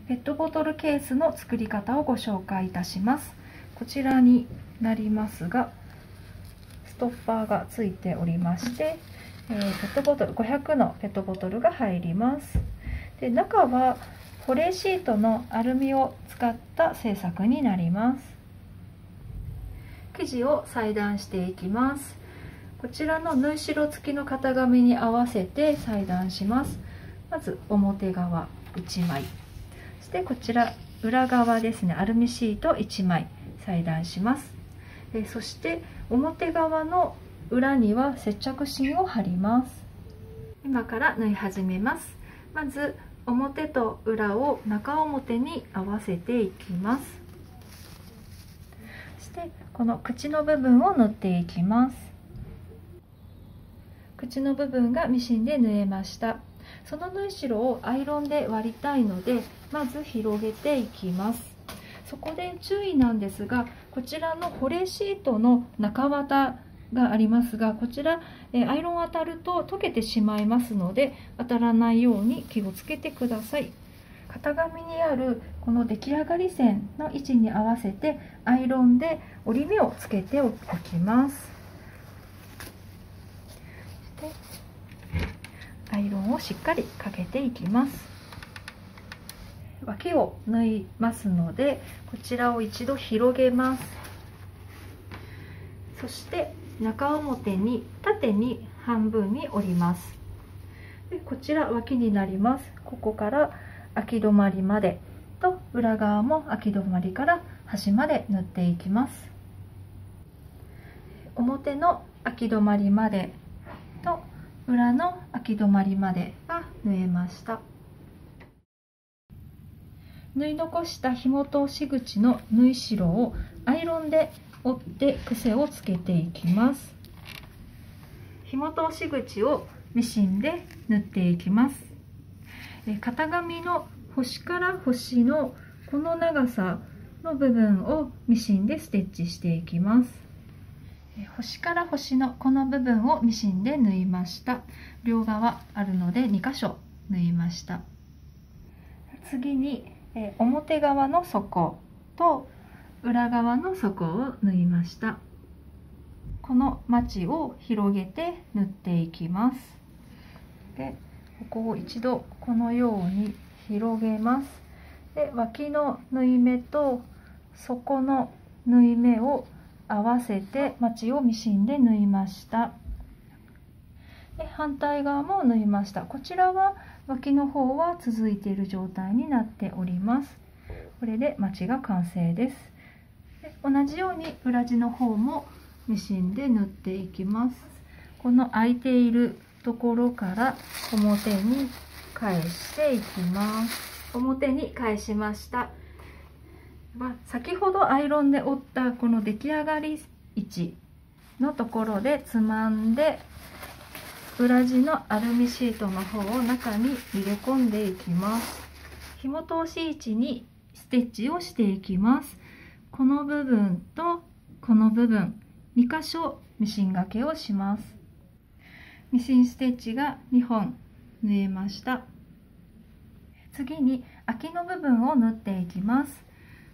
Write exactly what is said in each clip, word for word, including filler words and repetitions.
ペットボトルケースの作り方をご紹介いたします。こちらになりますが、ストッパーがついておりまして、えー、ペットボトルごひゃくのペットボトルが入ります。で、中は保冷シートのアルミを使った製作になります。生地を裁断していきます。こちらの縫い代付きの型紙に合わせて裁断します。まず表側いちまい、そしてこちら裏側ですね、アルミシートいちまい裁断します。えそして表側の裏には接着芯を貼ります。今から縫い始めます。まず表と裏を中表に合わせていきます。そしてこの口の部分を縫っていきます。口の部分がミシンで縫えました。その縫い代をアイロンで割りたいので、まず広げていきます。そこで注意なんですが、こちらの保冷シートの中綿がありますが、こちらえアイロン当たると溶けてしまいますので、当たらないように気をつけてください。型紙にあるこの出来上がり線の位置に合わせてアイロンで折り目をつけておきます。そしてアイロンをしっかりかけていきます。脇を縫いますので、こちらを一度広げます。そして中表に縦に半分に折ります。でこちら脇になります。ここから空き止まりまでと裏側も空き止まりから端まで縫っていきます。表の空き止まりまでと裏の空き止まりまでが縫えました。縫い残した紐通し口の縫い代をアイロンで折って癖をつけていきます。紐通し口をミシンで縫っていきます。型紙の端から端のこの長さの部分をミシンでステッチしていきます。端から端のこの部分をミシンで縫いました。両側あるのでにかしょ縫いました。次に表側の底と裏側の底を縫いました。このまちを広げて縫っていきます。でここを一度このように広げます。で脇の縫い目と底の縫い目を合わせてまちをミシンで縫いました。で反対側も縫いました。こちらは脇の方は続いている状態になっております。これでまちが完成です。で同じように裏地の方もミシンで縫っていきます。この空いているところから表に返していきます。表に返しました。先ほどアイロンで折ったこの出来上がり位置のところでつまんで、裏地のアルミシートの方を中に入れ込んでいきます。紐通し位置にステッチをしていきます。この部分とこの部分にかしょミシン掛けをします。ミシンステッチがにほん縫えました。次に空きの部分を縫っていきます。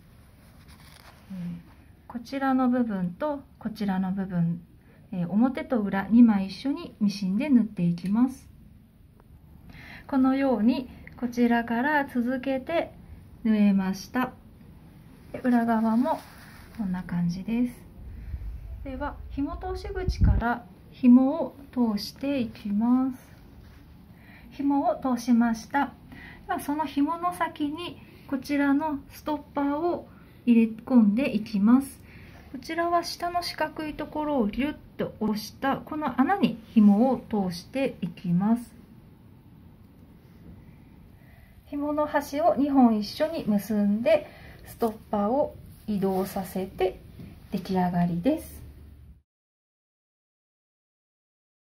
こちらの部分とこちらの部分、表と裏にまい一緒にミシンで縫っていきます。このようにこちらから続けて縫えました。裏側もこんな感じです。では紐通し口から紐を通していきます。紐を通しました。ではその紐の先にこちらのストッパーを入れ込んでいきます。こちらは下の四角いところをギュッと押したこの穴に紐を通していきます。紐の端をにほん一緒に結んでストッパーを移動させて出来上がりです。